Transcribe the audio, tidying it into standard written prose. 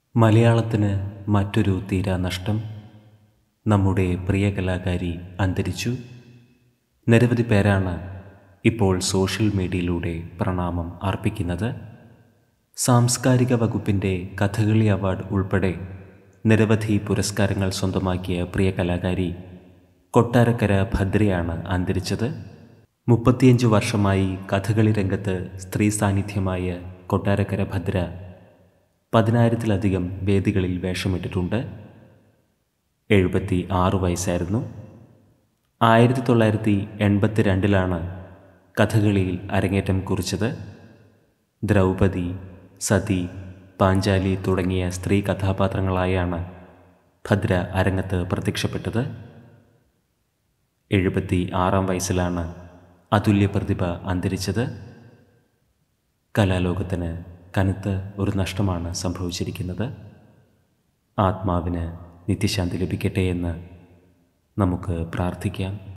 മലയാളത്തിന് മറ്റൊരു തീരാനഷ്ടം. നമ്മുടെ പ്രിയ കലാകാരി അന്തരിച്ചു. നിരവധി പേരാണ് ഇപ്പോൾ സോഷ്യൽ മീഡിയയിലൂടെ പ്രണാമം അർപ്പിക്കുന്നത്. സാംസ്കാരിക വകുപ്പിൻ്റെ കഥകളി അവാർഡ് ഉൾപ്പെടെ നിരവധി പുരസ്കാരങ്ങൾ സ്വന്തമാക്കിയ പ്രിയ കലാകാരി കൊട്ടാരക്കര ഭദ്രയാണ് അന്തരിച്ചത്. 35 വർഷമായി കഥകളി രംഗത്ത് സ്ത്രീ സാന്നിധ്യമായ കൊട്ടാരക്കര ഭദ്ര 10,000-ലധികം വേദികളിൽ വേഷമിട്ടിട്ടുണ്ട്. 76 വയസ്സായിരുന്നു. 1982 കഥകളിയിൽ അരങ്ങേറ്റം കുറിച്ചത്. ദ്രൗപദി, സതി, പാഞ്ചാലി തുടങ്ങിയ സ്ത്രീ കഥാപാത്രങ്ങളായാണ് ഭദ്ര അരങ്ങത്ത് പ്രത്യക്ഷപ്പെട്ടത്. 76 വയസ്സിലാണ് അതുല്യ പ്രതിഭ അന്തരിച്ചത്. കലാലോകത്തിന് കനത്ത ഒരു നഷ്ടമാണ് സംഭവിച്ചിരിക്കുന്നത്. ആത്മാവിന് നിത്യശാന്തി ലഭിക്കട്ടെ എന്ന് നമുക്ക് പ്രാർത്ഥിക്കാം.